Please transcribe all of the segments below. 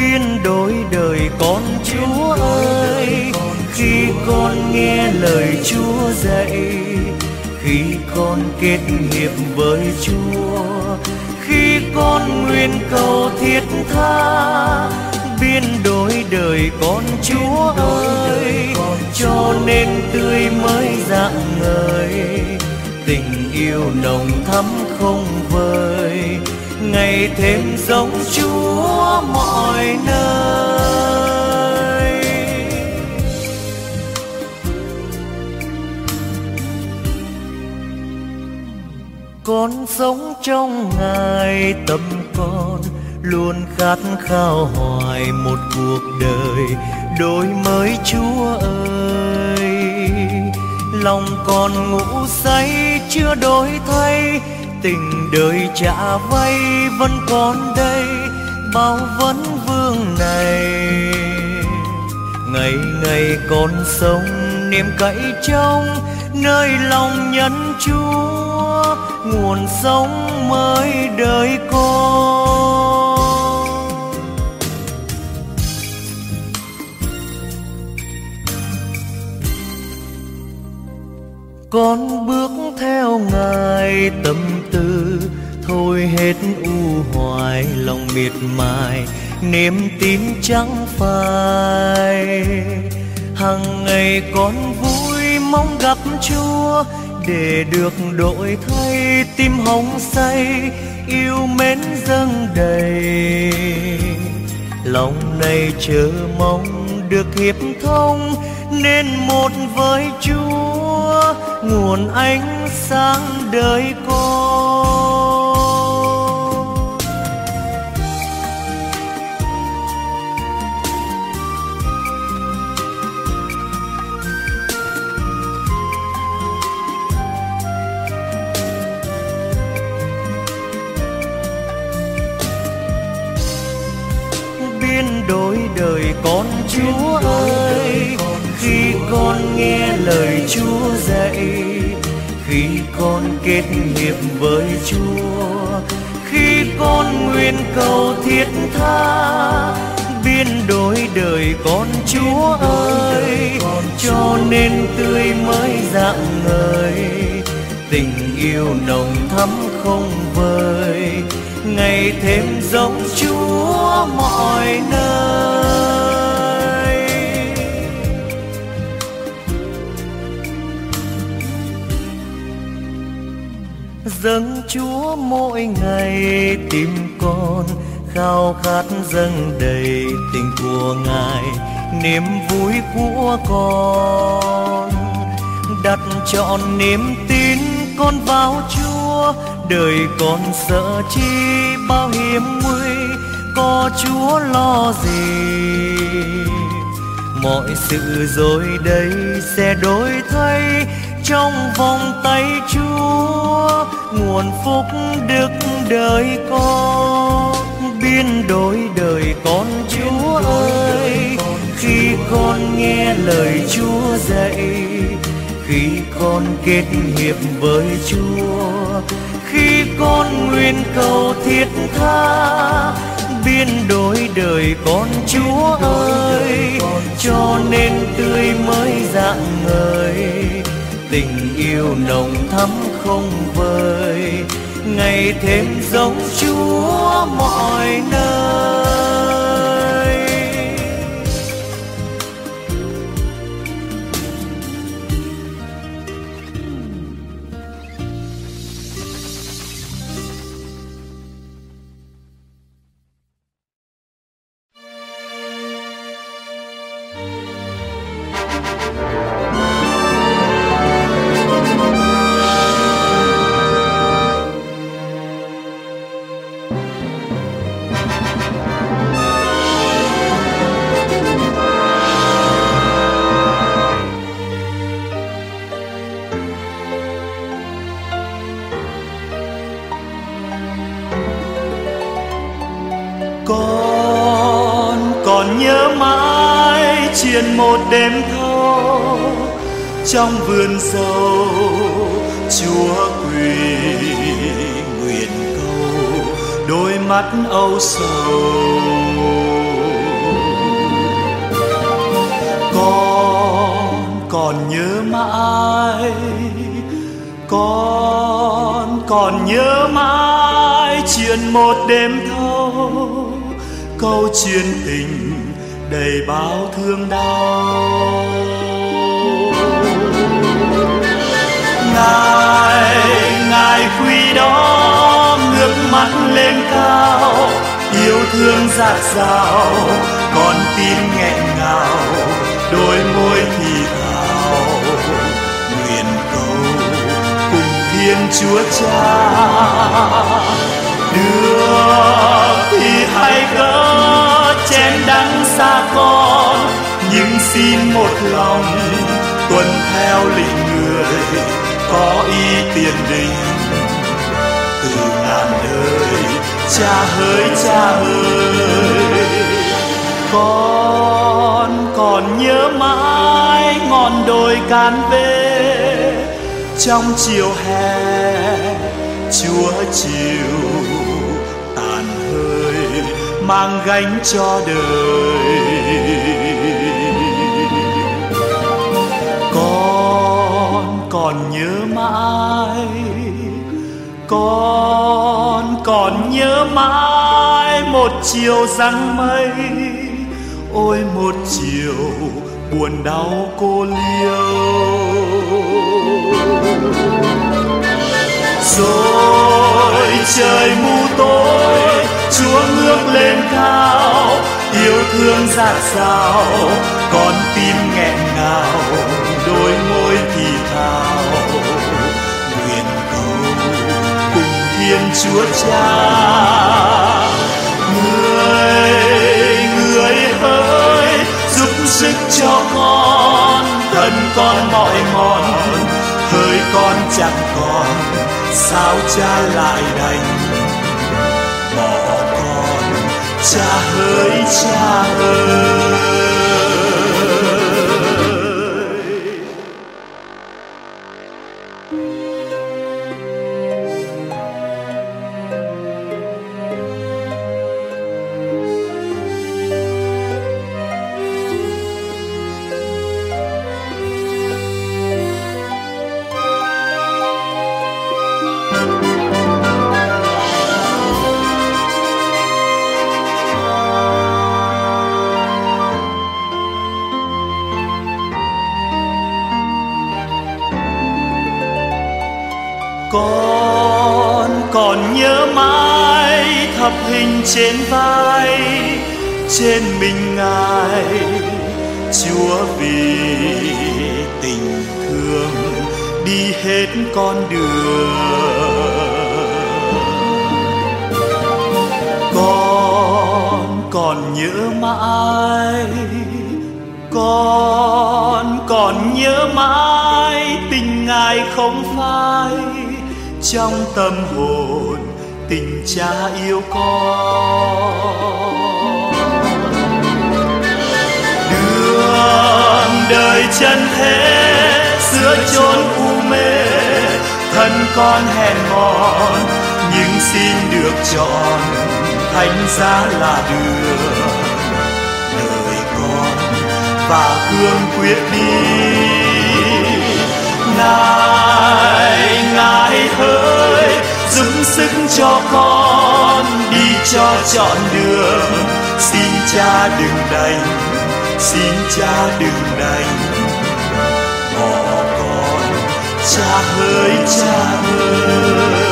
biến đổi đời con Chúa ơi. Khi con nghe lời Chúa dạy, khi con kết hiệp với Chúa, khi con nguyện cầu thiết tha, biến đổi đời con Chúa ơi. Cho nên tươi mới rạng ngời, tình yêu nồng thắm không vời, ngày thêm giống Chúa mọi nơi. Con sống trong Ngài, tâm con luôn khát khao hoài một cuộc đời đổi mới Chúa ơi. Lòng con ngủ say chưa đổi thay, tình đời trả vay vẫn còn đây, bao vấn vương này. Ngày ngày con sống niềm cậy trông, nơi lòng nhân Chúa, nguồn sống mới đời con. Con bước theo Ngài, tâm tư thôi hết u hoài, lòng miệt mài niềm tin chẳng phai. Hằng ngày con vui mong gặp Chúa, để được đổi thay tim hồng say, yêu mến dâng đầy. Lòng này chờ mong được hiệp thông, nên một với Chúa, nguồn ánh sáng đời con. Biến đổi đời con Chúa ơi, khi con nghe lời Chúa dạy, khi con kết hiệp với Chúa, khi con nguyện cầu thiết tha, biến đổi đời con Chúa ơi. Cho nên tươi mới rạng ngời, tình yêu nồng thắm không vời, ngày thêm giống Chúa mọi nơi. Dâng Chúa mỗi ngày, tim con khao khát dâng đầy tình của Ngài, niềm vui của con. Đặt trọn niềm tin con vào Chúa, đời con sợ chi bao hiểm nguy, có Chúa lo gì. Mọi sự rồi đây sẽ đổi thay, trong vòng tay Chúa, nguồn phúc đức đời con. Biến đổi đời con Chúa ơi, khi con nghe lời Chúa dạy, khi con kết hiệp với Chúa, khi con nguyện cầu thiết tha, biến đổi đời con Chúa ơi. Cho nên tươi mới rạng ngời, tình yêu nồng thắm không vời, ngày thêm giống Chúa mọi nơi. Con còn nhớ mãi chuyện một đêm thâu trong vườn dâu, Chúa quỳ nguyện cầu đôi mắt âu sầu. còn nhớ mãi, con còn nhớ mãi chuyện một đêm thâu, câu chuyện tình đầy bao thương đau. Ngài khuy đó ngước mắt lên cao, yêu thương dạt dào, con tim nghẹn ngào, đôi môi thì thào nguyện cầu cùng Thiên Chúa Cha. Được thì hãy gỡ chén đắng xa con, nhưng xin một lòng tuân theo lệnh người có ý tiền đình. Từ ngàn đời Cha hỡi Cha ơi, con còn nhớ mãi ngọn đồi Can Vê. Trong chiều hè Chúa chiều tàn hơi mang gánh cho đời. Con còn nhớ mãi, con còn nhớ mãi một chiều giăng mây, ôi một chiều buồn đau cô liêu. Rồi trời mù tối, Chúa ngước lên cao, yêu thương dạt dào, con tim nghẹn ngào, đôi môi thì thào nguyện cầu cùng Thiên Chúa Cha. Người hỡi giúp sức cho con, thân con mỏi mòn, hơi con chẳng còn, sao Cha lại đành bỏ con. Cha hỡi Cha ơi. Con còn nhớ mãi thập hình trên vai, trên mình Ngài Chúa vì tình thương đi hết con đường. Con còn nhớ mãi, con còn nhớ mãi tình Ngài không phai, trong tâm hồn tình Cha yêu con. Đường đời chân thế giữa chốn u mê, thân con hèn mòn nhưng xin được chọn thánh giá là đường. Đời con và cương quyết đi, Ngài hỡi giúp sức cho con đi cho trọn đường. Xin Cha đừng đành, xin Cha đừng đành bỏ con. Cha hỡi Cha ơi.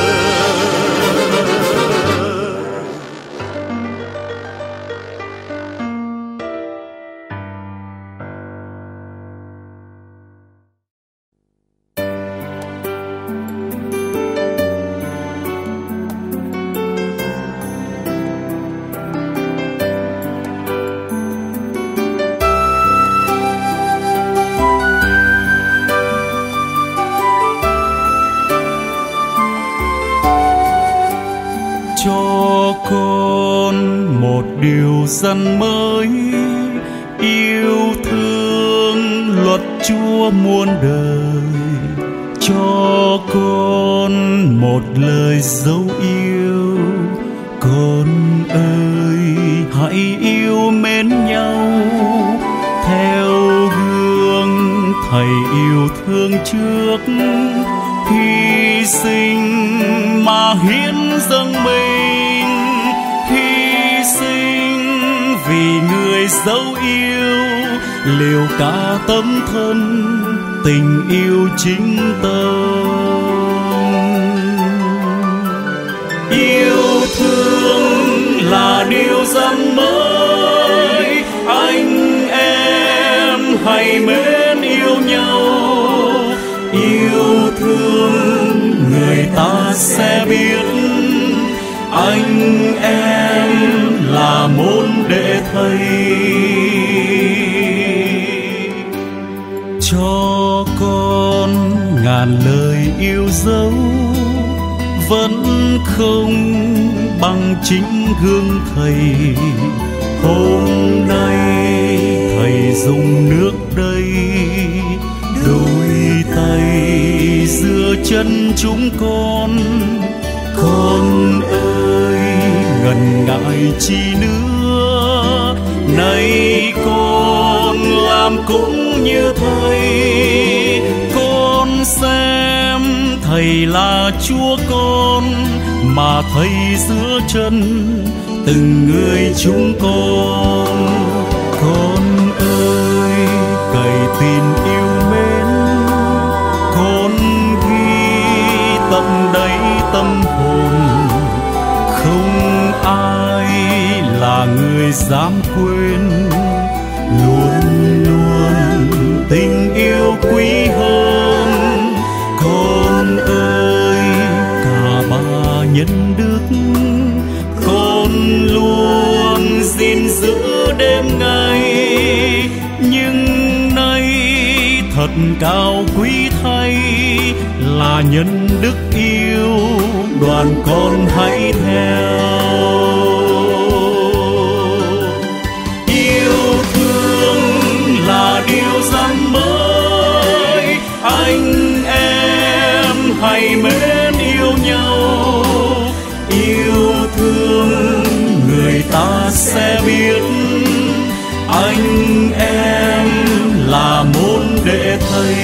điều dân mới yêu thương luật Chúa muôn đời, cho con một lời dấu yêu. Con ơi hãy yêu mến nhau theo gương Thầy thương trước, hy sinh mà hiến dâng mình, hy sinh vì người dấu yêu, liều cả tấm thân tình yêu chính tâm. Yêu thương là điều dân mới, anh em hãy mến yêu nhau. Yêu thương người ta sẽ biết anh em là môn đệ thầy. Cho con ngàn lời yêu dấu vẫn không bằng chính gương thầy. Hôm nay thầy dùng nước đây, đôi tay giữa chân chúng con. Con ơi ngần ngại chi nữa, nay con làm cũng như thầy. Con xem thầy là Chúa con, mà thầy giữa chân từng người chúng con. Con ơi cậy tin yêu mến, con ghi tận đáy tâm hồn. Không ai là người dám quên, luôn luôn tình yêu quý hơn. Con ơi cả ba nhân đức, con luôn gìn giữ đêm ngày. Nhưng nay thật cao quý thay, là nhân đức yêu đoàn con hãy theo. Yêu thương là điều dân mới, anh em hãy mến yêu nhau. Yêu thương người ta sẽ biết anh em là môn đệ thầy.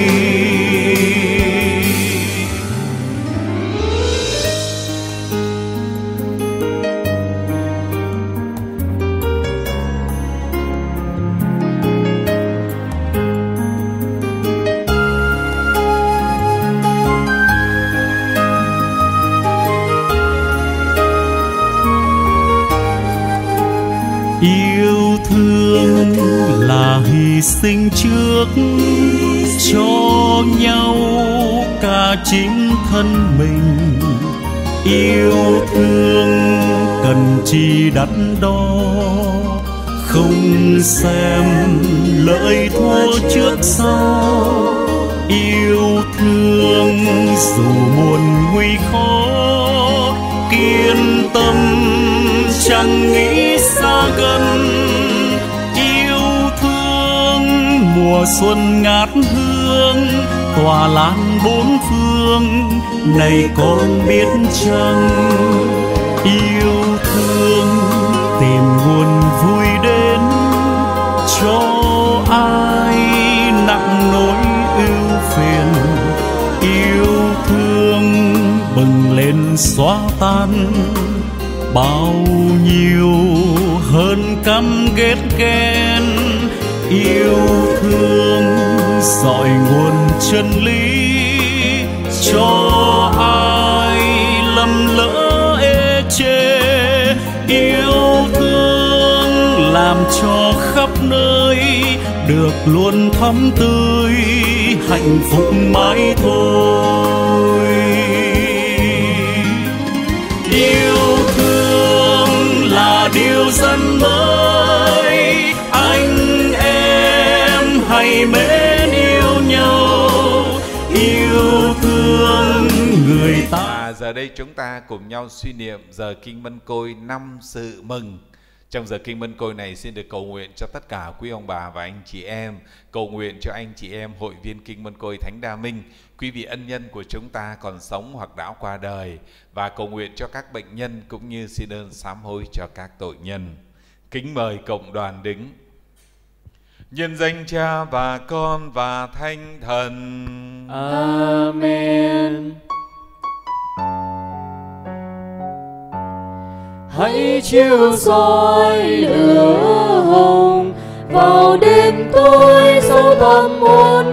Yêu thương là hy sinh trước, cho nhau cả chính thân mình. Yêu thương cần chi đắn đo, không xem lợi thua trước sau. Yêu thương dù muôn nguy khó, kiên tâm chẳng nghĩ xa gần. Yêu thương mùa xuân ngát hương, tỏa lan bốn phương. Này con biết chăng, yêu thương tìm nguồn vui đến, cho ai nặng nỗi ưu phiền. Yêu thương bừng lên xóa tan bao nhiêu hơn căm ghét ghen. Yêu thương dọi nguồn chân lý, cho ai lầm lỡ ê chê. Yêu thương làm cho khắp nơi được luôn thắm tươi, hạnh phúc mãi thôi. Yêu thương là điều dân mới, anh em hãy mến yêu nhau. Yêu thương người ta. Giờ đây chúng ta cùng nhau suy niệm giờ Kinh Mân Côi 5 sự mừng. Trong giờ Kinh Mân Côi này xin được cầu nguyện cho tất cả quý ông bà và anh chị em, cầu nguyện cho anh chị em hội viên Kinh Mân Côi Thánh Đa Minh, quý vị ân nhân của chúng ta còn sống hoặc đã qua đời, và cầu nguyện cho các bệnh nhân cũng như xin ơn sám hối cho các tội nhân. Kính mời cộng đoàn đứng. Nhân danh Cha và Con và Thánh Thần. Amen. Hãy chiếu soi lửa hồng vào đêm tối sâu thẳm hồn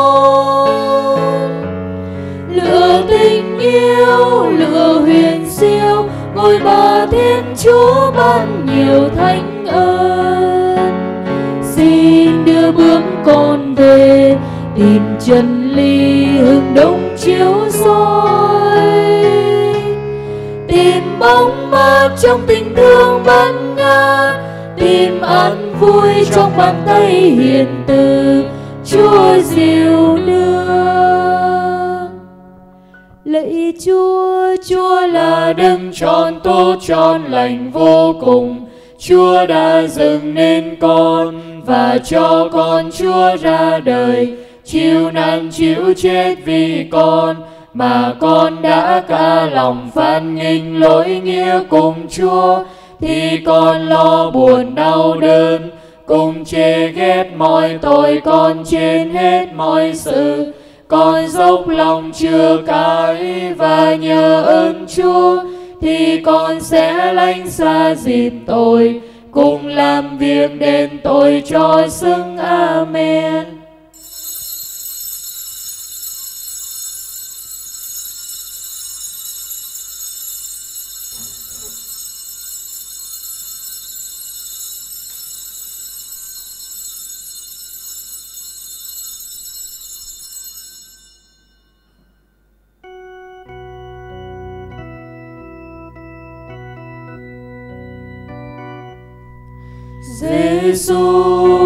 con. Lửa tình yêu, lửa huyền siêu, ngôi Ba Thiên Chúa ban nhiều thánh ơn. Xin đưa bước con về tìm chân lý hừng đông chiếu soi, tìm bóng mát trong tình thương ban ngát, tìm an vui trong bàn tay hiền từ Chúa dìu đưa. Lạy Chúa, Chúa là đấng trọn tốt trọn lành vô cùng. Chúa đã dựng nên con và cho con Chúa ra đời, chịu nạn chịu chết vì con, mà con đã cả lòng phản nghịch lỗi nghĩa cùng Chúa, thì con lo buồn đau đớn, cùng chê ghét mọi tội con trên hết mọi sự. Con dốc lòng chừa cải và nhờ ơn Chúa, thì con sẽ lánh xa dịp tội, cùng làm việc đền tội cho xứng. Amen. Giê-xu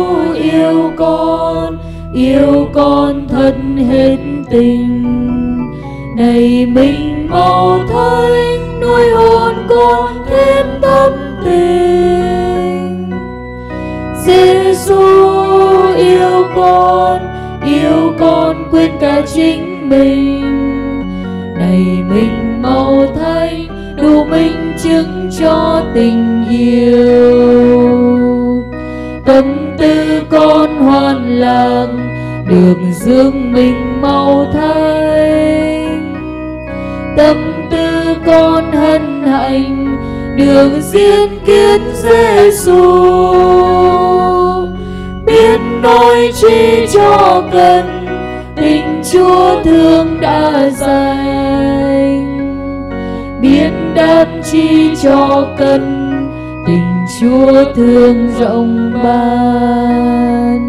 yêu con thật hết tình. Này mình mau thánh nuôi hồn con thêm thắm tình. Giê-xu yêu con quên cả chính mình. Này mình mau thánh đủ minh chứng cho tình yêu. Tâm tư con hoàn lạc được dương mình mau thanh. Tâm tư con hân hạnh được diễn kiến Giê-xu. Biết nói chi cho cần tình Chúa thương đã dành. Biết đáp chi cho cần tình Chúa thương rộng ban.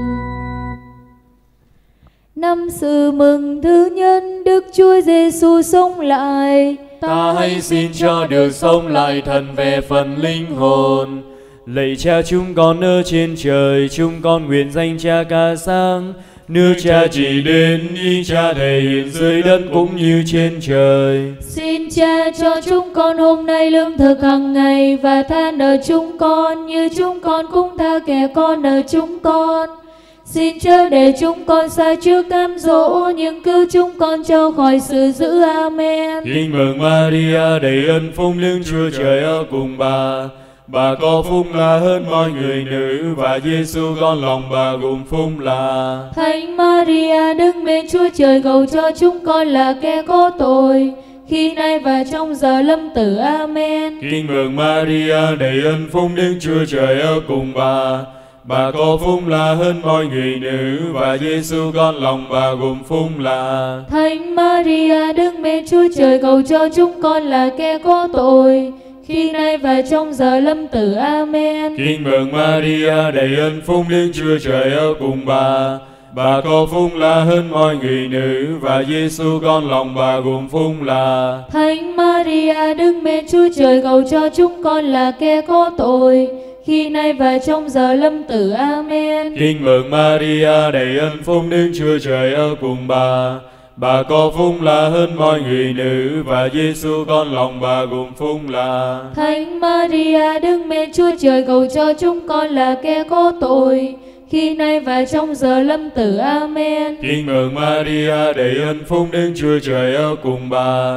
Năm sự mừng thứ nhất, Đức Chúa Giê-xu sống lại. Ta hãy xin cho được sống lại thần về phần linh hồn. Lạy Cha chúng con ở trên trời, chúng con nguyện danh Cha ca sáng. Nước Cha chỉ đến, ý Cha thể hiện dưới đất cũng như trên trời. Xin Cha cho chúng con hôm nay lương thực hàng ngày, và tha nợ chúng con như chúng con cũng tha kẻ con nợ chúng con. Xin chớ để chúng con sai trước cám dỗ, nhưng cứu chúng con cho khỏi sự dữ. Amen. Kính mừng Maria đầy ơn phúc, Đức Chúa Trời ở cùng bà. Bà có phúc là hơn mọi người nữ, và Giê-xu con lòng bà gồm phúc là. Thánh Maria Đức Mẹ Chúa Trời cầu cho chúng con là kẻ có tội, khi nay và trong giờ lâm tử. Amen. Kính mừng Maria đầy ơn phúc, Đức Chúa Trời ở cùng bà. Bà có phúc là hơn mọi người nữ, và Giê-xu con lòng bà gồm phúc là. Thánh Maria Đức Mẹ Chúa Trời cầu cho chúng con là kẻ có tội, khi nay và trong giờ lâm tử. Amen. Kính mừng Maria đầy ơn phúc, Đức Chúa Trời ở cùng bà. Bà có phúc là hơn mọi người nữ, và Giê-xu con lòng bà gồm phúc là. Thánh Maria Đức Mẹ Chúa Trời cầu cho chúng con là kẻ có tội, khi nay và trong giờ lâm tử. Amen. Kính mừng Maria đầy ơn phúc, Đức Chúa Trời ở cùng bà. Bà có phúc là hơn mọi người nữ, và Giê-xu con lòng bà gồm phúc là. Thánh Maria Đức Mẹ Chúa Trời cầu cho chúng con là kẻ có tội, khi nay và trong giờ lâm tử. Amen. Kính mừng Maria đầy ơn phúc, Đức Chúa Trời ở cùng bà.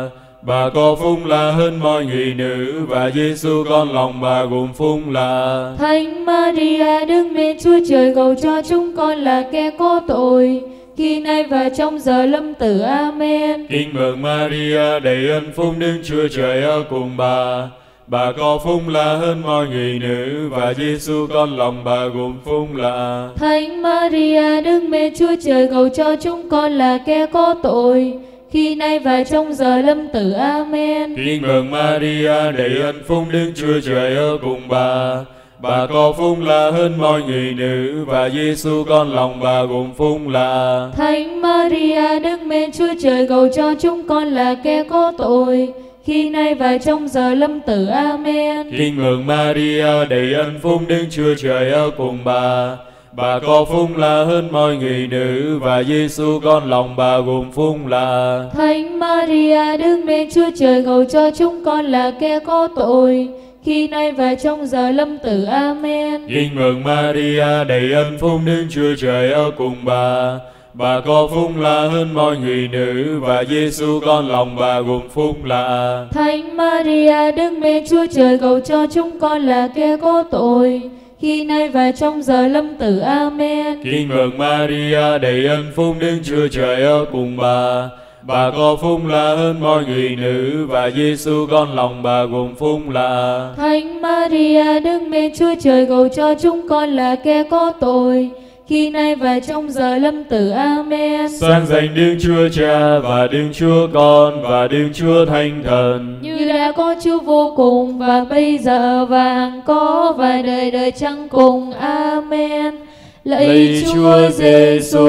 Bà có phúc lạ hơn mọi người nữ, và Giêsu con lòng bà gồm phúc lạ. Thánh Maria, Đức Mẹ Chúa Trời, cầu cho chúng con là kẻ có tội, khi nay và trong giờ lâm tử. Amen. Kính mừng Maria, đầy ơn phúc, Đức Chúa Trời ở cùng bà. Bà có phúc lạ hơn mọi người nữ, và Giêsu con lòng bà gồm phúc lạ. Thánh Maria, Đức Mẹ Chúa Trời, cầu cho chúng con là kẻ có tội, khi nay và trong giờ lâm tử. Amen. Kính mừng Maria, đầy ơn phúc, Đức Chúa Trời ở cùng bà. Bà có phúc lạ hơn mọi người nữ, và Giêsu con lòng bà gồm phúc lạ. Thánh Maria, Đức Mẹ Chúa Trời, cầu cho chúng con là kẻ có tội, khi nay và trong giờ lâm tử. Amen. Kính mừng Maria, đầy ơn phúc, Đức Chúa Trời ở cùng bà. Bà có phúc lạ hơn mọi người nữ, và Giêsu con lòng bà gồm phúc lạ. Thánh Maria, Đức Mẹ Chúa Trời, cầu cho chúng con là kẻ có tội, khi nay và trong giờ lâm tử. Amen. Kính mừng Maria, đầy ơn phúc, Đức Chúa Trời ở cùng bà. Bà có phúc lạ hơn mọi người nữ, và Giêsu con lòng bà gồm phúc lạ. Thánh Maria, Đức Mẹ Chúa Trời, cầu cho chúng con là kẻ có tội, khi nay và trong giờ lâm tử. Amen. Kính mừng Maria, đầy ơn phúc, Đức Chúa Trời ở cùng bà. Bà có phúc lạ hơn mọi người nữ, và Giêsu con lòng bà gồm phúc lạ. Thánh Maria, Đức Mẹ Chúa Trời, cầu cho chúng con là kẻ có tội, khi nay và trong giờ lâm tử. Amen. Sáng danh Đức Chúa Cha và Đức Chúa Con và Đức Chúa Thánh Thần, như đã có Chúa vô cùng, và bây giờ và hằng có, và đời đời chẳng cùng. Amen. Lạy Chúa Giêsu,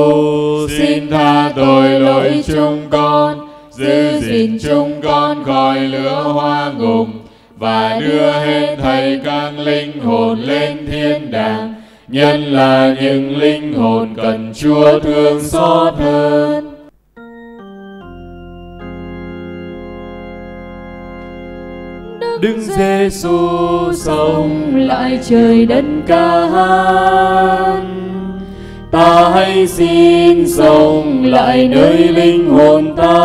xin tha tội lỗi chúng con, giữ gìn chúng con khỏi lửa hoa ngục, và đưa hết thảy các linh hồn lên thiên đàng, nhân là những linh hồn cần Chúa thương xót hơn. Đức Giêsu sống lại trời đất ca hát, ta hãy xin sống lại nơi linh hồn ta.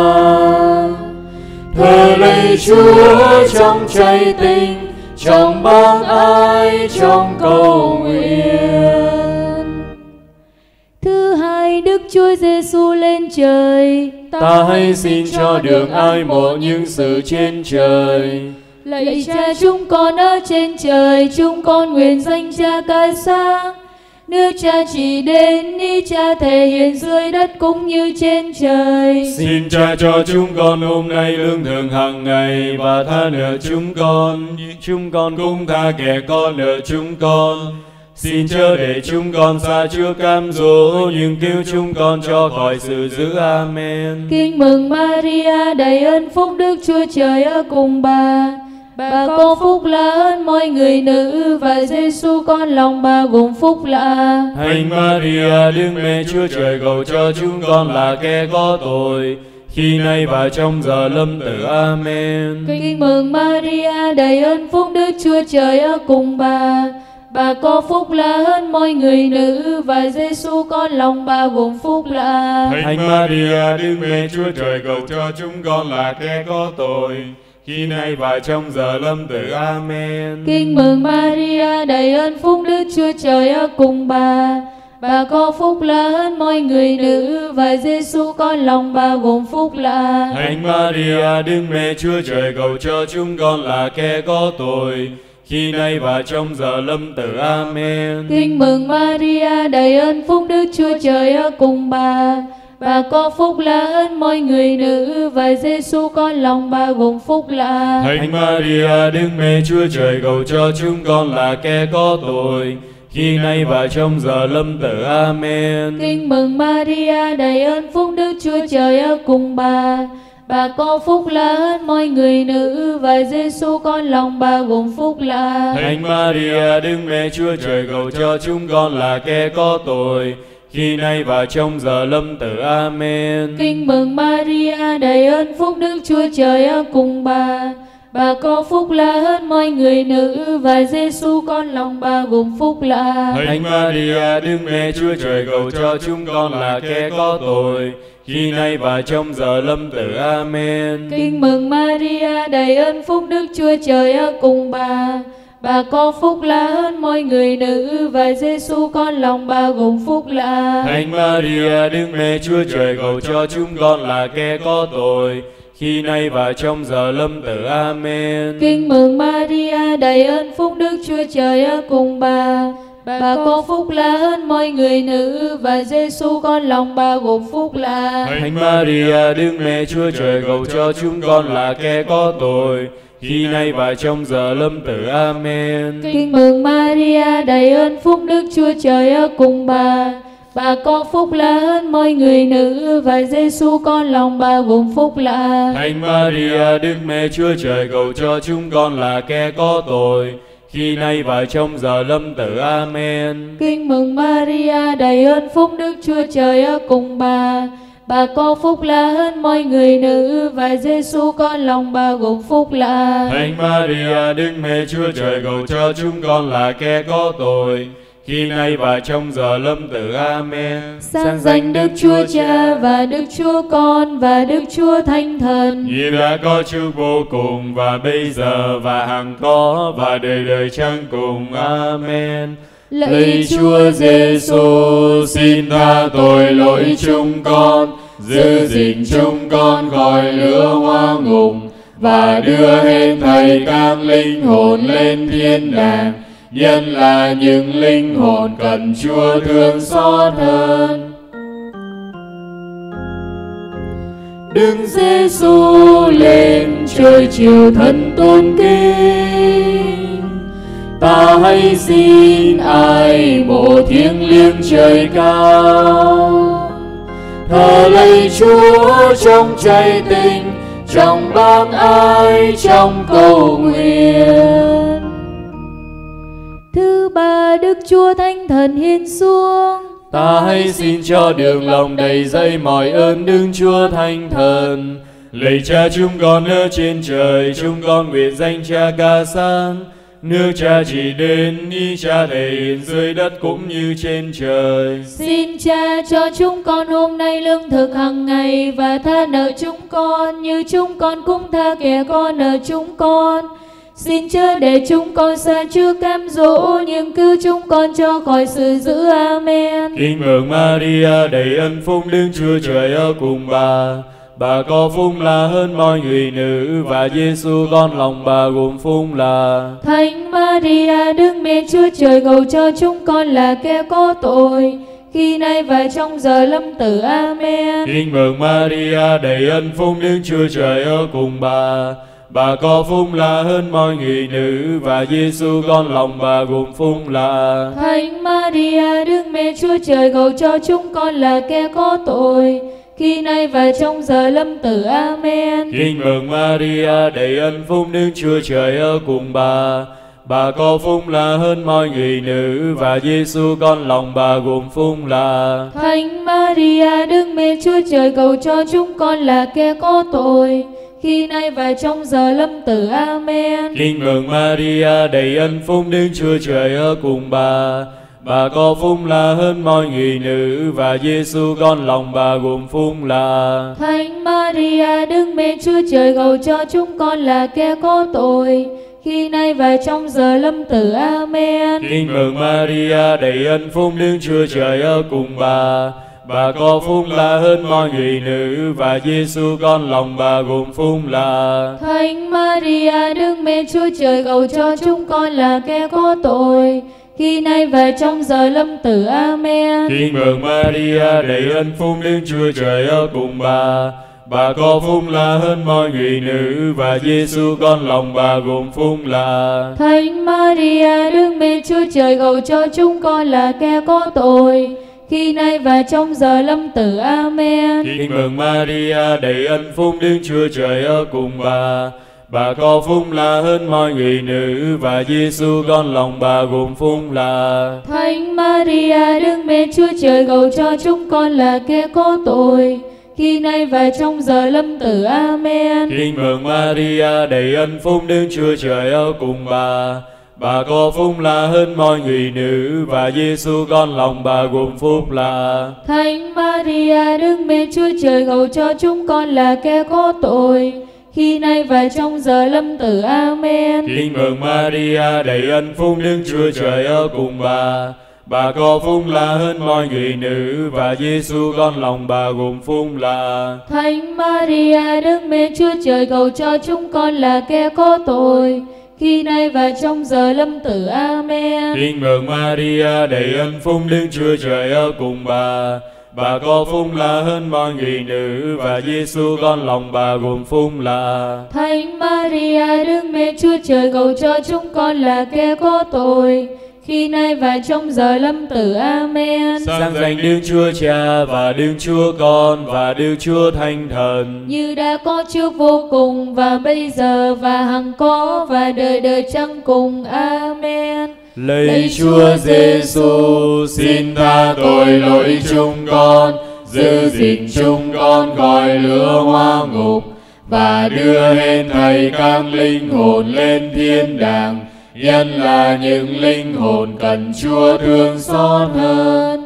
Thờ lạy Chúa trong cháy tinh, trong bác ái, trong cầu nguyện. Thứ hai, Đức Chúa Giêsu lên trời, Ta hãy xin cho được ai một những sự trên trời. lạy Cha chúng con ở trên trời, chúng con nguyện danh Cha ca sáng. Nước Cha chỉ đến, ý Cha thể hiện dưới đất cũng như trên trời. Xin Cha cho chúng con hôm nay lương thực hàng ngày, và tha nợ chúng con như chúng con cũng tha kẻ con nợ chúng con. Xin chớ để chúng con xa trước cám dỗ, nhưng cứu chúng con cho khỏi sự dữ. Amen. Kinh mừng Maria, đầy ơn phúc, Đức Chúa Trời ở cùng bà. Bà có phúc lạ hơn mọi người nữ, và Giêsu con lòng bà gồm phúc lạ. Thánh Maria, Đức Mẹ Chúa Trời, cầu cho chúng con là kẻ có tội, khi nay và trong giờ lâm tử. Amen. Kinh mừng Maria, đầy ơn phúc, Đức Chúa Trời ở cùng bà. Bà có phúc lạ hơn mọi người nữ, và Giêsu con lòng bà gồm phúc lạ. Thánh Maria, Đức Mẹ Chúa Trời, cầu cho chúng con là kẻ có tội, khi nay và trong giờ lâm tử. Amen. Kinh mừng Maria, đầy ơn phúc, Đức Chúa Trời ở cùng bà. Bà có phúc lạ hơn mọi người nữ, và Giêsu con lòng bà gồm phúc lạ. Thánh Maria, Đức Mẹ Chúa Trời, cầu cho chúng con là kẻ có tội, khi nay và trong giờ lâm tử. Amen. Kinh mừng Maria, đầy ơn phúc, Đức Chúa Trời ở cùng bà. Bà có phúc lạ hơn mọi người nữ, và Giêsu con lòng bà gồm phúc lạ. Thánh Maria, Đức Mẹ Chúa Trời, cầu cho chúng con là kẻ có tội, khi nay và trong giờ lâm tử. Amen. Kinh mừng Maria, đầy ơn phúc, Đức Chúa Trời ở cùng bà. Bà có phúc lạ hơn mọi người nữ, và Giêsu con lòng bà gồm phúc lạ. Thánh Maria, Đức Mẹ Chúa Trời, cầu cho chúng con là kẻ có tội, khi nay và trong giờ lâm tử. Amen. Kinh mừng Maria, đầy ơn phúc, Đức Chúa Trời ở cùng bà. Bà có phúc lạ hơn mọi người nữ, và Giêsu con lòng bà gồm phúc lạ. Thánh Maria, Đức Mẹ Chúa Trời, cầu cho chúng con là kẻ có tội, khi nay và trong giờ lâm tử. Amen. Kinh mừng Maria, đầy ơn phúc, Đức Chúa Trời ở cùng bà. Bà có phúc lạ hơn mọi người nữ, và Giêsu con lòng bà gồm phúc lạ. Thánh Maria, Đức Mẹ Chúa Trời, cầu cho chúng con là kẻ có tội, khi nay và trong giờ lâm tử. Amen. Kinh mừng Maria, đầy ơn phúc, Đức Chúa Trời ở cùng bà. Bà có phúc lạ hơn mọi người nữ, và Giêsu con lòng bà gồm phúc lạ. Thánh Maria, Đức Mẹ Chúa Trời, cầu cho chúng con là kẻ có tội, khi nay và trong giờ lâm tử. Amen. Kinh mừng Maria, đầy ơn phúc, Đức Chúa Trời ở cùng bà. Bà có phúc lạ hơn mọi người nữ, và Giêsu con lòng bà gồm phúc lạ. Thánh Maria, Đức Mẹ Chúa Trời, cầu cho chúng con là kẻ có tội, khi nay và trong giờ lâm tử. Amen. Kinh mừng Maria, đầy ơn phúc, Đức Chúa Trời ở cùng bà. Bà có phúc lạ hơn mọi người nữ, và Giêsu con lòng bà gồm phúc lạ. Thánh Maria, Đức Mẹ Chúa Trời, cầu cho chúng con là kẻ có tội, khi nay và trong giờ lâm tử. Amen. Sáng danh Đức Chúa Cha và Đức Chúa Con và Đức Chúa Thánh Thần, như đã có trước vô cùng, và bây giờ và hằng có, và đời đời chẳng cùng. Amen. lạy Chúa Giêsu, xin tha tội lỗi chúng con, giữ gìn chúng con khỏi lửa hoa ngục, và đưa hết thảy các linh hồn lên thiên đàng, nhất là những linh hồn cần Chúa thương xót hơn. Đức Giêsu lên trời chiều thân tôn kính, Ta hãy xin ai mộ thiêng liêng trời cao, thờ lạy Chúa trong cháy tình, trong bác ái, trong cầu nguyện. thứ ba Đức Chúa Thánh Thần hiên xuống. Ta hãy xin cho đường lòng đầy dẫy mọi ơn Đức Chúa Thánh Thần. Lạy Cha chúng con ở trên trời, chúng con nguyện danh Cha ca sáng, nước Cha chỉ đến, ý Cha thể hiện dưới đất cũng như trên trời. Xin Cha cho chúng con hôm nay lương thực hàng ngày, và tha nợ chúng con như chúng con cũng tha kẻ có nợ chúng con. Xin chớ để chúng con sa trước cám dỗ, nhưng cứu chúng con cho khỏi sự dữ. Amen. Kính mừng Maria, đầy ơn phúc, Đức Chúa Trời ở cùng bà. Bà có phúc lạ hơn mọi người nữ, và Giêsu con lòng bà gồm phúc lạ. Thánh Maria, Đức Mẹ Chúa Trời, cầu cho chúng con là kẻ có tội, khi nay và trong giờ lâm tử. Amen. Kính mừng Maria, đầy ơn phúc, Đức Chúa Trời ở cùng bà. Bà có phúc lạ hơn mọi người nữ, và Giêsu con lòng bà gồm phúc lạ. Thánh Maria, Đức Mẹ Chúa Trời, cầu cho chúng con là kẻ có tội, khi nay và trong giờ lâm tử. Amen. Kính mừng Maria, đầy ơn phúc, Đức Chúa Trời ở cùng bà. Bà có phúc lạ hơn mọi người nữ, và Giêsu con lòng bà gồm phúc lạ. Thánh Maria, Đức Mẹ Chúa Trời, cầu cho chúng con là kẻ có tội, khi nay và trong giờ lâm tử. Amen. Kính mừng Maria, đầy ơn phúc, Đức Chúa Trời ở cùng bà. Bà có phúc lạ hơn mọi người nữ, và Giêsu con lòng bà gồm phúc lạ. Thánh Maria, Đức Mẹ Chúa Trời, cầu cho chúng con là kẻ có tội, khi nay và trong giờ lâm tử. Amen. Kính mừng Maria, đầy ơn phúc, Đức Chúa Trời ở cùng bà. Bà có phúc lạ hơn mọi người nữ, và Giêsu con lòng bà gồm phúc lạ. Thánh Maria, Đức Mẹ Chúa Trời, cầu cho chúng con là kẻ có tội, khi nay và trong giờ lâm tử. Amen. Kính mừng Maria, đầy ơn phúc, Đức Chúa Trời ở cùng bà. Bà có phúc lạ hơn mọi người nữ, và Giêsu con lòng bà gồm phúc lạ. Thánh Maria, Đức Mẹ Chúa Trời, cầu cho chúng con là kẻ có tội, khi nay và trong giờ lâm tử. Amen. Kính mừng Maria, đầy ơn phúc, Đức Chúa Trời ở cùng bà. Bà có phúc lạ hơn mọi người nữ, và Giêsu con lòng bà gồm phúc lạ. Thánh Maria, Đức Mẹ Chúa Trời, cầu cho chúng con là kẻ có tội, khi nay và trong giờ lâm tử. Amen. Kính mừng Maria, đầy ơn phúc, Đức Chúa Trời ở cùng bà. Bà có phúc lạ hơn mọi người nữ, và Giêsu con lòng bà gồm phúc lạ. Thánh Maria, Đức Mẹ Chúa Trời, cầu cho chúng con là kẻ có tội, khi nay và trong giờ lâm tử. Amen. Kính mừng Maria, đầy ân phúc, Đức Chúa Trời ở cùng bà. Bà có phúc lạ hơn mọi người nữ, và Giêsu con lòng bà gồm phúc lạ. Thánh Maria, Đức Mẹ Chúa Trời, cầu cho chúng con là kẻ có tội, khi nay và trong giờ lâm tử. Amen. Kính mừng Maria, đầy ân phúc, Đức Chúa Trời ở cùng bà. Bà có phúc lạ hơn mọi người nữ, và Giêsu con lòng bà gồm phúc lạ. Thánh Maria, Đức Mẹ Chúa Trời, cầu cho chúng con là kẻ có tội, khi nay và trong giờ lâm tử. Amen. Sang danh Đức Chúa Cha và Đức Chúa Con và Đức Chúa Thánh Thần, như đã có trước vô cùng, và bây giờ và hằng có, và đời đời chẳng cùng. Amen. Lạy Chúa Giêsu, xin tha tội lỗi chúng con, giữ gìn chúng con khỏi lửa hỏa ngục, và đưa hết thảy các linh hồn lên thiên đàng, nhất là những linh hồn cần Chúa thương xót hơn.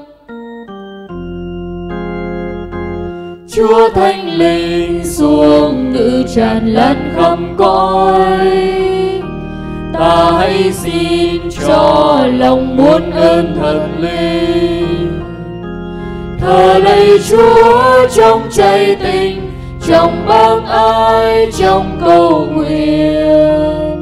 Chúa Thánh Linh xuống ngự tràn lan khắp cõi, ta hãy xin cho lòng muốn ơn thật linh. Thờ lạy Chúa trong cháy tình, trong bác ái, trong cầu nguyện.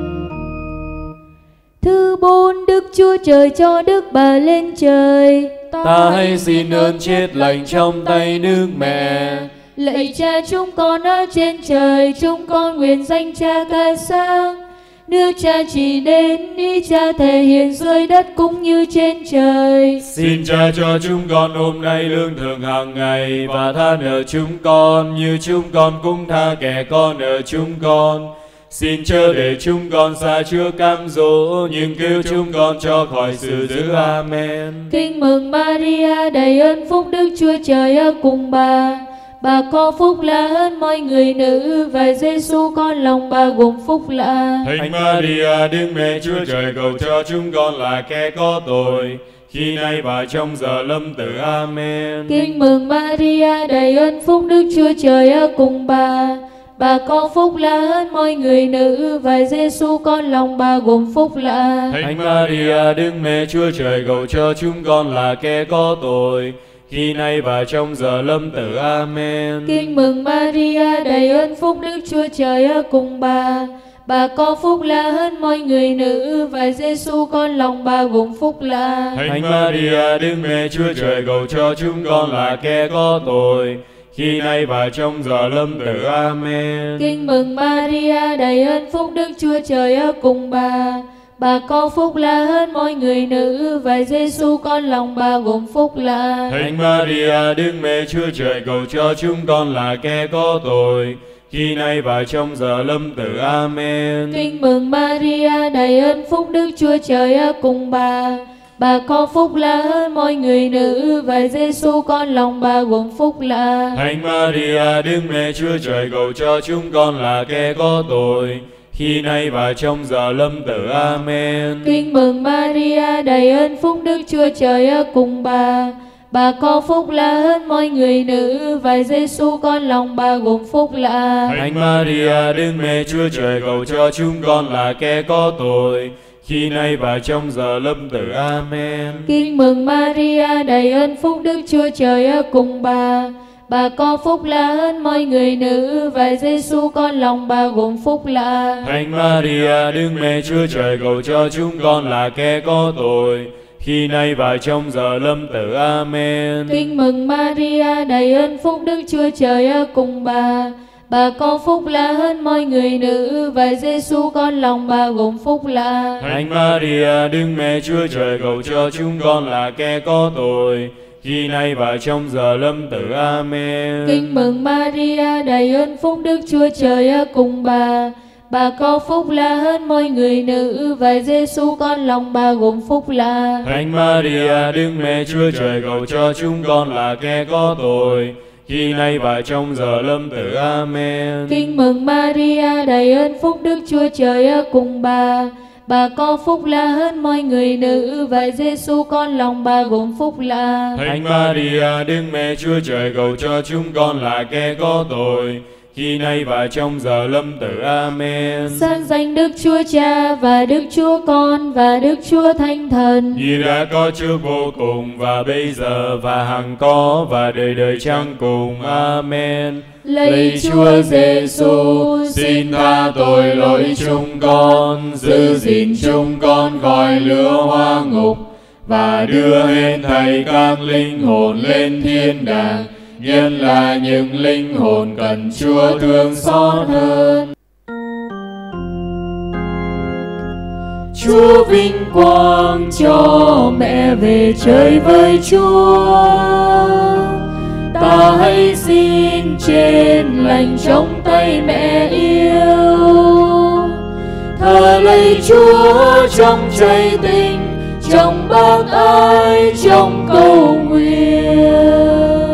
Thứ 4, Đức Chúa Trời cho Đức Bà lên trời, Ta hãy xin ơn chết lành trong tay Đức Mẹ. Lạy Cha chúng con ở trên trời, chúng con nguyện danh Cha ca sáng. Nước Cha chỉ đến, ý Cha thể hiện dưới đất cũng như trên trời. Xin Cha cho chúng con hôm nay lương thực hàng ngày, và tha nợ chúng con như chúng con cũng tha kẻ có nợ chúng con. Xin chớ để chúng con xa trước cám dỗ, nhưng cứu chúng con cho khỏi sự dữ. Amen. Kinh mừng Maria, đầy ơn phúc, Đức Chúa Trời ở cùng bà. Bà có phúc lạ hơn mọi người nữ, và Giêsu con lòng bà gồm phúc lạ. Thánh Maria, Đức Mẹ Chúa Trời, cầu cho chúng con là kẻ có tội, khi nay và trong giờ lâm tử. Amen. Kinh mừng Maria, đầy ơn phúc, Đức Chúa Trời ở cùng bà. Bà có phúc lạ hơn mọi người nữ, và Giêsu con lòng bà gồm phúc lạ. Thánh Maria, Đức Mẹ Chúa Trời, cầu cho chúng con là kẻ có tội, khi nay và trong giờ lâm tử. Amen. Kinh mừng Maria, đầy ơn phúc, Đức Chúa Trời ở cùng bà. Bà có phúc lạ hơn mọi người nữ, và Giêsu con lòng bà gồm phúc lạ. Thánh Maria, Đức Mẹ Chúa Trời, cầu cho chúng con là kẻ có tội, khi nay và trong giờ lâm tử. Amen. Kinh mừng Maria, đầy ơn phúc, Đức Chúa Trời ở cùng bà. Bà có phúc lạ hơn mọi người nữ, và Giêsu con lòng bà gồm phúc lạ. Thánh Maria, Đức Mẹ Chúa Trời, cầu cho chúng con là kẻ có tội, khi nay và trong giờ lâm tử. Amen. Kinh mừng Maria, đầy ơn phúc, Đức Chúa Trời ở cùng bà. Bà có phúc lạ hơn mọi người nữ, và Giêsu con lòng bà gồm phúc lạ. Thánh Maria, Đức Mẹ Chúa Trời, cầu cho chúng con là kẻ có tội, khi nay và trong giờ lâm tử. Amen. Kinh mừng Maria, đầy ơn phúc, Đức Chúa Trời ở cùng bà. Bà có phúc lạ hơn mọi người nữ, và Giêsu con lòng bà gồm phúc lạ. Thánh Maria, Đức Mẹ Chúa Trời, cầu cho chúng con là kẻ có tội, khi nay và trong giờ lâm tử. Amen. Kinh mừng Maria, đầy ơn phúc, Đức Chúa Trời ở cùng bà. Bà có phúc lạ hơn mọi người nữ, và Giêsu con lòng bà gồm phúc lạ. Thánh Maria, Đức Mẹ Chúa Trời, cầu cho chúng con là kẻ có tội, khi nay và trong giờ lâm tử. Amen. Kinh mừng Maria, đầy ơn phúc, Đức Chúa Trời ở cùng bà. Bà có phúc lạ hơn mọi người nữ, và Giêsu con lòng bà gồm phúc lạ. Thánh Maria, Đức Mẹ Chúa Trời, cầu cho chúng con là kẻ có tội, khi nay và trong giờ lâm tử. Amen. Kinh mừng Maria, đầy ơn phúc, Đức Chúa Trời ở cùng bà. Bà có phúc lạ hơn mọi người nữ, và Giêsu con lòng bà gồm phúc lạ. Thánh Maria, Đức Mẹ Chúa Trời, cầu cho chúng con là kẻ có tội, khi nay và trong giờ lâm tử. Amen. Kinh mừng Maria, đầy ơn phúc, Đức Chúa Trời ở cùng bà. Bà có phúc lạ hơn mọi người nữ, và Giêsu con lòng bà gồm phúc lạ. Thánh Maria, Đức Mẹ Chúa Trời, cầu cho chúng con là kẻ có tội, khi nay và trong giờ lâm tử. Amen. Sáng danh Đức Chúa Cha và Đức Chúa Con và Đức Chúa Thánh Thần, Như đã có trước vô cùng, và bây giờ và hằng có, và đời đời chẳng cùng. Amen. Lạy Chúa Giêsu, xin tha tội lỗi chúng con, giữ gìn chúng con khỏi lửa hoa ngục, và đưa hết thảy các linh hồn lên thiên đàng, nhất là những linh hồn cần Chúa thương xót hơn. Chúa vinh quang cho mẹ về trời với Chúa. Ta hãy xin trên lành trong tay mẹ yêu. Thờ lạy Chúa trong cháy tình, trong bác ái, trong cầu nguyện.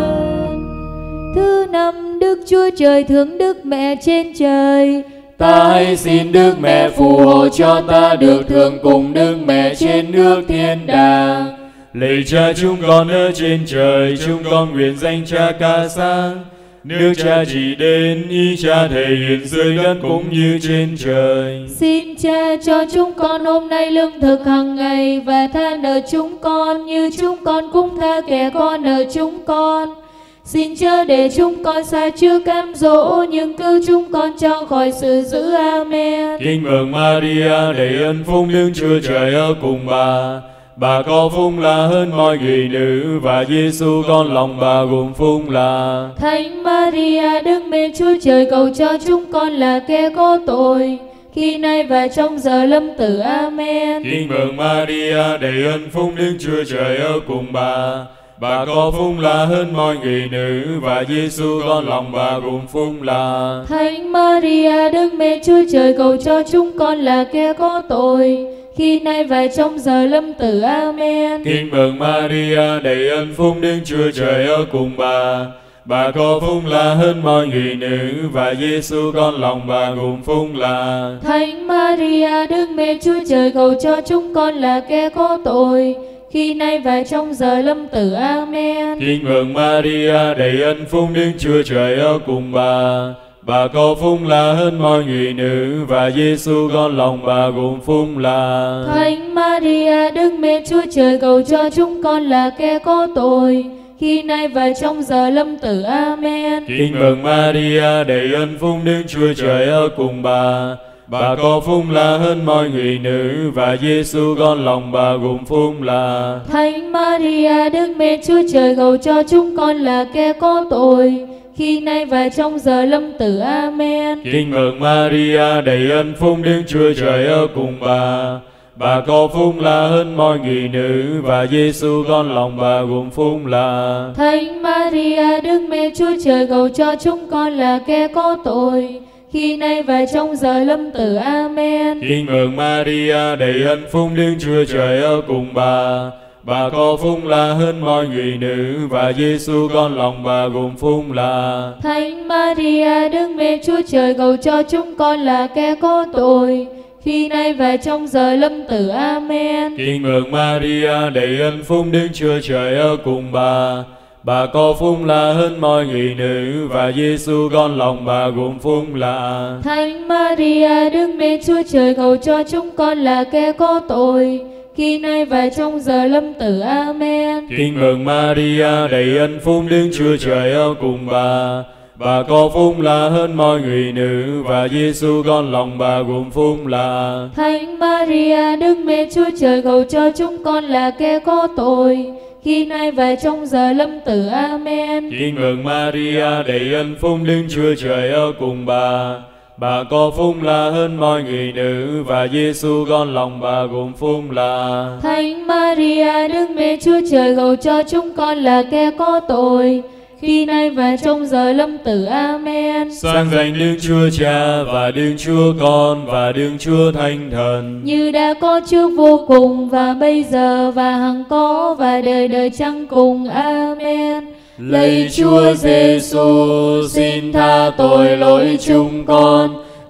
Thứ năm, Đức Chúa Trời thương Đức Mẹ trên trời. Ta hãy xin Đức Mẹ phù hộ cho ta được thường cùng Đức Mẹ trên nước thiên đàng. Lạy Cha chúng con ở trên trời, chúng con nguyện danh Cha ca sáng. Nước Cha chỉ đến, ý Cha thể hiện dưới đất cũng như trên trời. Xin Cha cho chúng con hôm nay lương thực hàng ngày, và tha nợ chúng con như chúng con cũng tha kẻ có nợ chúng con. Xin chớ để chúng con xa trước cám dỗ, nhưng cứu chúng con cho khỏi sự dữ. Amen. Kính mừng Maria, đầy ơn phúc, Đức Chúa Trời ở cùng bà. Bà có phúc lạ hơn mọi người nữ, và Giêsu con lòng bà gồm phúc lạ. Thánh Maria, Đức Mẹ Chúa Trời, cầu cho chúng con là kẻ có tội, khi nay và trong giờ lâm tử. Amen. Kính mừng Maria, đầy ơn phúc, Đức Chúa Trời ở cùng bà. Bà có phúc lạ hơn mọi người nữ, và Giêsu con lòng bà gồm phúc lạ. Thánh Maria, Đức Mẹ Chúa Trời, cầu cho chúng con là kẻ có tội, khi nay và trong giờ lâm tử. Amen. Kính mừng Maria, đầy ơn phúc, Đức Chúa Trời ở cùng bà. Bà có phúc lạ hơn mọi người nữ, và Giêsu con lòng bà gồm phúc lạ. Thánh Maria, Đức Mẹ Chúa Trời, cầu cho chúng con là kẻ có tội, khi nay và trong giờ lâm tử. Amen. Kính mừng Maria, đầy ơn phúc, Đức Chúa Trời ở cùng bà. Bà có phúc lạ hơn mọi người nữ, và Giêsu con lòng bà gồm phúc lạ. Thánh Maria, Đức Mẹ Chúa Trời, cầu cho chúng con là kẻ có tội, khi nay và trong giờ lâm tử. Amen. Kính mừng Maria, đầy ơn phúc, Đức Chúa Trời ở cùng bà. Bà có phúc lạ hơn mọi người nữ, và Giêsu con lòng bà gồm phúc lạ. Thánh Maria, Đức Mẹ Chúa Trời, cầu cho chúng con là kẻ có tội, khi nay và trong giờ lâm tử. Amen. Kính mừng Maria, đầy ơn phúc, Đức Chúa Trời ở cùng bà. Bà có phúc lạ hơn mọi người nữ, và Giêsu con lòng bà gồm phúc lạ. Thánh Maria, Đức Mẹ Chúa Trời, cầu cho chúng con là kẻ có tội, khi nay và trong giờ lâm tử. Amen. Kính mừng Maria, đầy ơn phúc, Đức Chúa Trời ở cùng bà. Bà có phúc lạ hơn mọi người nữ, và Giêsu con lòng bà gồm phúc lạ. Thánh Maria, Đức Mẹ Chúa Trời, cầu cho chúng con là kẻ có tội, khi nay và trong giờ lâm tử. Amen. Kính mừng Maria, đầy ơn phúc, Đức Chúa Trời ở cùng bà. Bà có phúc lạ hơn mọi người nữ, và Giêsu con lòng bà gồm phúc lạ. Thánh Maria, Đức Mẹ Chúa Trời, cầu cho chúng con là kẻ có tội, khi nay và trong giờ lâm tử. Amen. Kính mừng Maria, đầy ơn phúc, Đức Chúa Trời ở cùng bà. Bà có phúc lạ hơn mọi người nữ, và Giêsu con lòng bà gồm phúc lạ. Thánh Maria, Đức Mẹ Chúa Trời, cầu cho chúng con là kẻ có tội, khi nay và trong giờ lâm tử. Amen. Kính mừng Maria, đầy ơn phúc, Đức Chúa Trời ở cùng bà. Bà có phúc lạ hơn mọi người nữ, và Giêsu con lòng bà gồm phúc lạ. Thánh Maria, Đức Mẹ Chúa Trời, cầu cho chúng con là kẻ có tội, khi nay và trong giờ lâm tử. Amen. Sáng danh Đức Chúa Cha và Đức Chúa Con và Đức Chúa Thánh Thần, như đã có trước vô cùng, và bây giờ và hằng có, và đời đời chẳng cùng. Amen. Lạy Chúa Giêsu, xin tha tội lỗi chúng con,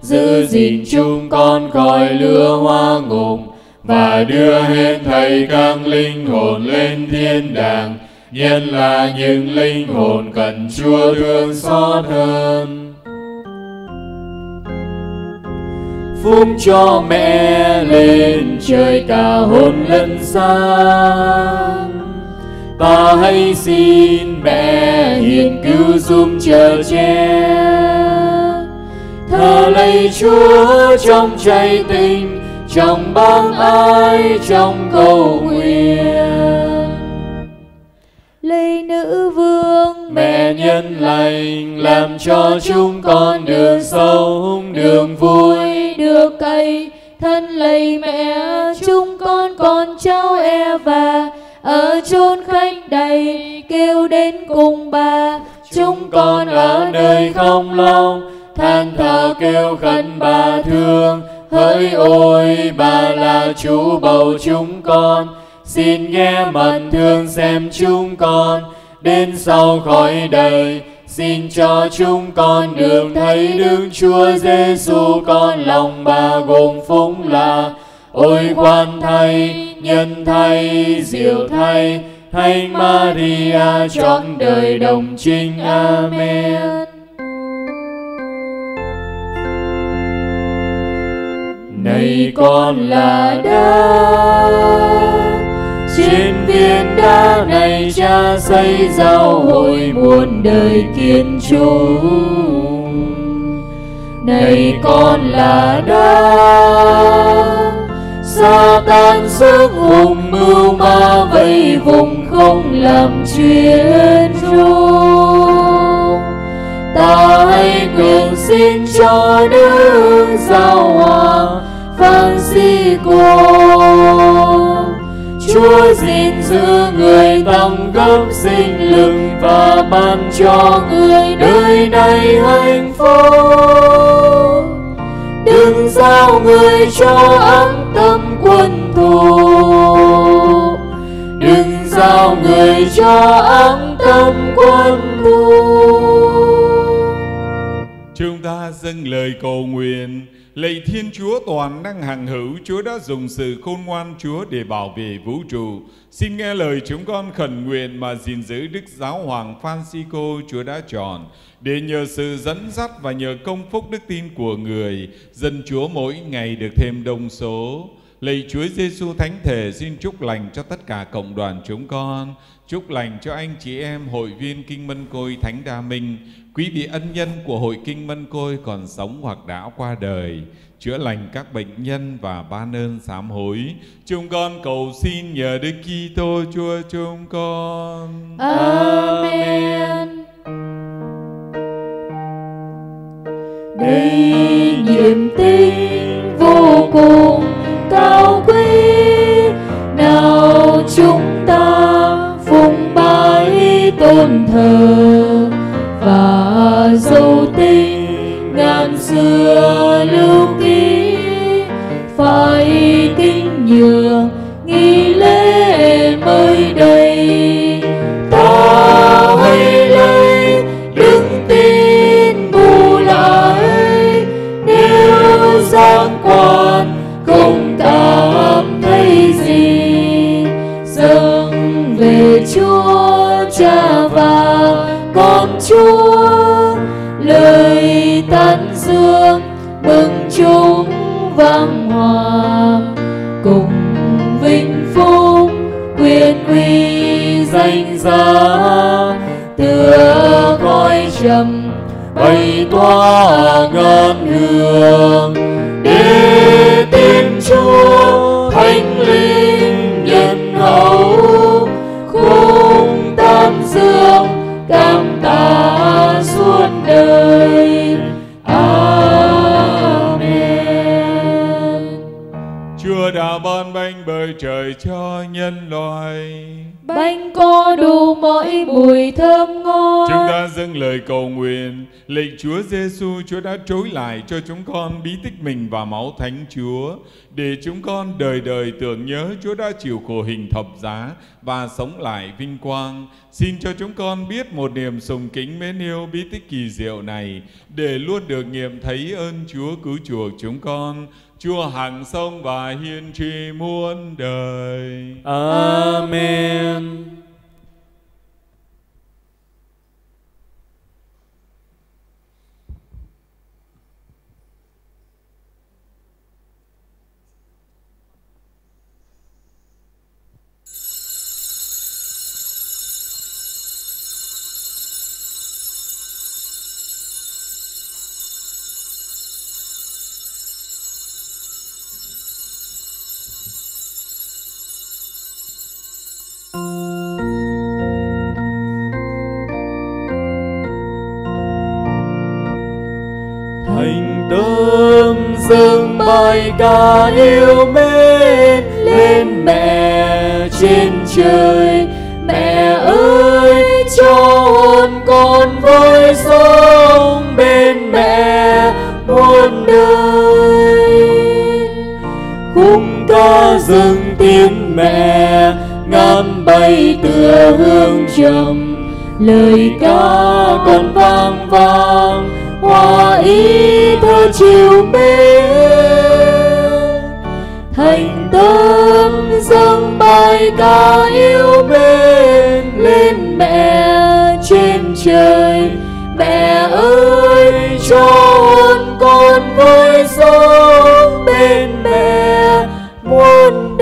giữ gìn chúng con khỏi lửa hoa ngục, và đưa hết thảy các linh hồn lên thiên đàng, nhất là những linh hồn cần Chúa thương xót hơn. Phúc cho mẹ lên trời cả hồn lẫn xác, ta hãy xin mẹ hiền cứu giúp chở che. Thờ lạy Chúa trong cháy tình, trong bác ái, trong cầu nguyện. Lạy nữ vương Mẹ nhân lành, làm cho chúng con đường sống, đường vui, được cày. Thân lạy mẹ, chúng con cháu Eva ở chốn khách đầy, kêu đến cùng bà. chúng con ở nơi không lòng, than thở kêu khẩn bà thương. Hỡi ôi, bà là chủ bầu chúng con, xin nghe mật thương xem chúng con. Đến sau khỏi đời, xin cho chúng con được thấy Đức Chúa Giêsu con lòng bà gồm phúc là. Ôi khoan thay, nhân thay, diệu thay, Thánh Maria trọn đời đồng trinh. Amen. Này con là đá, trên viên đá này Cha xây giáo hội muôn đời kiên trung. Này con là đá, Sa-tan sức hùng mưu ma vây vùng không làm chuyện rung. Ta hãy nguyện xin cho Đức Giáo Hoàng Francisco, Chúa gìn giữ người tăng cấp sinh lực và ban cho người đời này hạnh phúc. Đừng giao người cho ác tâm quân thù, đừng giao người cho ác tâm quân thù. Chúng ta dâng lời cầu nguyện. Lạy Thiên Chúa toàn năng hằng hữu, Chúa đã dùng sự khôn ngoan Chúa để bảo vệ vũ trụ. Xin nghe lời chúng con khẩn nguyện mà gìn giữ Đức Giáo Hoàng Francisco Chúa đã chọn, để nhờ sự dẫn dắt và nhờ công phúc đức tin của người, dân Chúa mỗi ngày được thêm đông số. Lạy Chúa Giêsu Thánh Thể, xin chúc lành cho tất cả cộng đoàn chúng con, chúc lành cho anh chị em hội viên Kinh Mân Côi Thánh Đa Minh, quý vị ân nhân của hội Kinh Mân Côi còn sống hoặc đã qua đời, chữa lành các bệnh nhân và ban ơn sám hối. Chúng con cầu xin nhờ Đức Kitô Chúa chúng con. Amen. Đây niềm tin vô cùng cao quý, nào chúng ta phụng bái tôn thờ và dấu tinh ngàn xưa lưu ký, phải kính nhường nghi lễ mới đây. Ta hãy lấy đức tin bù lại, nếu giang quan không cảm thấy gì, dâng về Chúa Cha và con Chúa, lời tán dương mừng chúng vang hoàng, cùng vinh phúc quyền uy danh giá, tựa khói trầm bay tỏa ngàn hương, để tin Chúa Thánh Linh nhân hậu, khung tam dương cảm tạ suốt đời. Amen. Chúa đã ban bánh bởi trời cho nhân loại, Bánh có đủ mọi mùi thơm ngon. chúng ta dâng lời cầu nguyện. Lạy Chúa Giêsu, Chúa đã trối lại cho chúng con bí tích mình và máu Thánh Chúa, để chúng con đời đời tưởng nhớ Chúa đã chịu khổ hình thập giá và sống lại vinh quang. Xin cho chúng con biết một niềm sùng kính mến yêu bí tích kỳ diệu này, để luôn được nghiệm thấy ơn Chúa cứu chuộc chúng con. Chúa hằng sống và hiên tri muôn đời. Amen. Thành tâm dâng bài ca yêu mến lên mẹ trên trời. Mẹ ơi, cho hồn con vui sống bên mẹ muôn đời. Khung ca dâng tiếng mẹ ngàn bay tựa hương trầm, lời ca còn vang vang hoa ý thơ chiều mến. Thành tâm dâng bài ca yêu mến lên mẹ trên trời. Mẹ ơi, cho hồn con vui sống bên mẹ muôn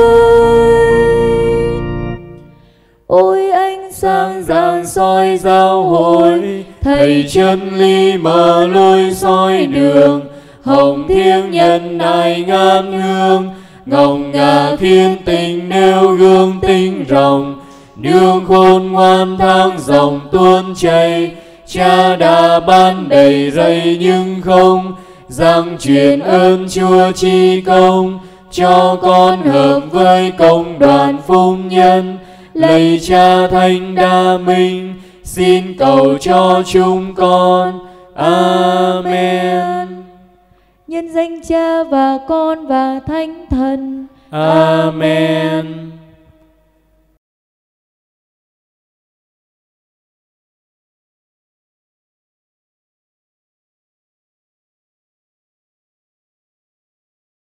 đời. Ôi ánh sáng rạng soi giáo hội, thầy chân lý mở lối soi đường. Hồng thiêng nhân ai ngàn hương, ngọc ngà thiên tình nêu gương tinh rồng. Nương khôn ngoan thang dòng tuôn chảy, Cha đã ban đầy rẫy nhưng không giảng truyền ơn Chúa chi công. Cho con hợp với công đoàn phụng nhân, lạy Cha Thánh Đa Minh, xin cầu cho chúng con. Amen. Nhân danh Cha và Con và Thánh Thần. Amen.